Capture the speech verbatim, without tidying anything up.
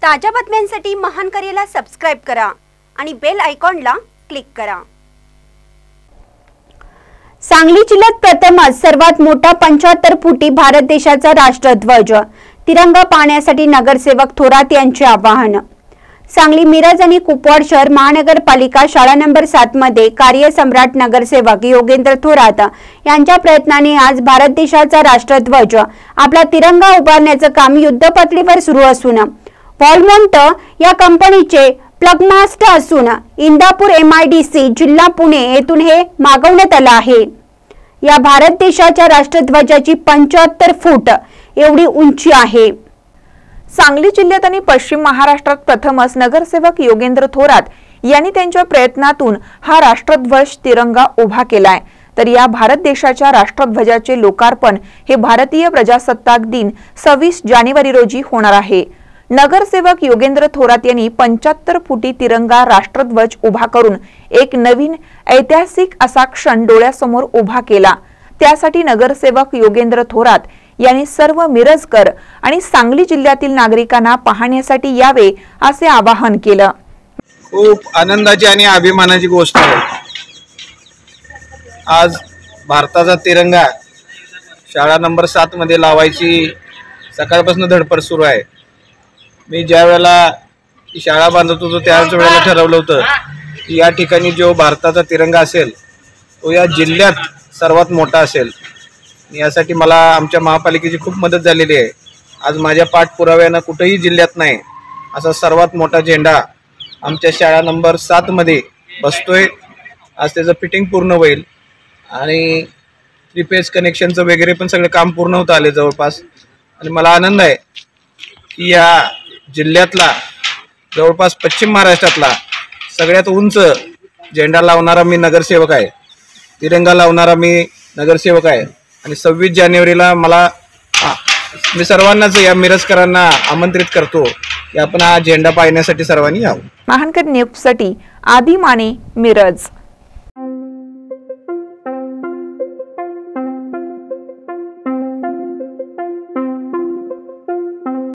ताज्या बातम्यांसाठी महान करेला सबस्क्राइब करा आणि बेल आयकॉनला क्लिक करा। सांगली जिल्ह्यात प्रथमच सर्वात मोठा पंच्याहत्तर फुटी भारत देशाचा राष्ट्रध्वज तिरंगा पाहण्यासाठी नगरसेवक थोरात यांचे आवाहन। सांगली मिरज आणि कुपवाड शहर महानगरपालिका शाळा नंबर सात मध्ये कार्यसम्राट नगरसेवक योगेंद्र थोरात यांच्या प्रयत्नाने आज भारत देशाचा राष्ट्रध्वज आपला तिरंगा उभारण्याचे काम युद्धपातळीवर सुरू असून वॉलमोंट या कंपनीचे प्लगमास्ट असून इंदापूर एमआयडीसी जिल्हा पुणे येथून हे मागवण्यात आले आहे। या भारत देशाच्या राष्ट्रध्वजाची पंच्याहत्तर फूट एवढी उंची आहे। सांगली जिल्ह्यात आणि पश्चिम महाराष्ट्रात प्रथमच नगरसेवक योगेंद्र थोरात यांनी त्यांच्या प्रयत्नातून हा राष्ट्रध्वज तिरंगा उभा केलाय। तर या भारत देशाच्या राष्ट्रध्वजाचे लोकार्पण हे भारतीय प्रजासत्ताक दिन सव्वीस जानेवारी रोजी होणार आहे। नगरसेवक योगेंद्र थोरात यांनी पंच्याहत्तर फुटी तिरंगा राष्ट्रध्वज उभा करून एक नवीन ऐतिहासिक असा क्षण डोळ्यासमोर उभा केला। त्यासाठी नगरसेवक योगेंद्र थोरात यांनी सर्व मिरजकर आणि सांगली जिल्ह्यातील नागरिकांना पाहण्यासाठी यावे असे आवाहन केलं। खूप आनंदाची आणि अभिमानाची गोष्ट आहे। आज भारताचा तिरंगा शाळा नंबर सात मध्ये लावायची सकाळपासून धडपड सुरू आहे। मी ज्या वेळेला शाळा बांधत होतो त्याच वेळेला ठरवलं होतं की या ठिकाणी जो भारताचा तिरंगा असेल तो या जिल्ह्यात सर्वात मोठा असेल। यासाठी मला आमच्या महापालिकेची खूप मदत झालेली आहे। आज माझ्या पाठपुराव्यानं कुठेही जिल्ह्यात नाही असा सर्वात मोठा झेंडा आमच्या शाळा नंबर सात मध्ये बसतोय। आज त्याचं फिटिंग पूर्ण होईल आणि थ्री फेज कनेक्शनचं वगैरे पण सगळं काम पूर्ण होत आले जवळपास। आणि मला आनंद आहे की या जिल्ह्यातला जवळपास पश्चिम महाराष्ट्रातला सगळ्यात उंच झेंडा लावणारा मी नगरसेवक आहे, तिरंगा लावणारा मी नगरसेवक आहे। आणि सव्वीस जानेवारीला मला मी सर्वांनाच या मिरजकरांना आमंत्रित करतो की आपण हा झेंडा पाहण्यासाठी सर्वांनी यावं। महानकर न्यूजसाठी आदी माने, मिरज।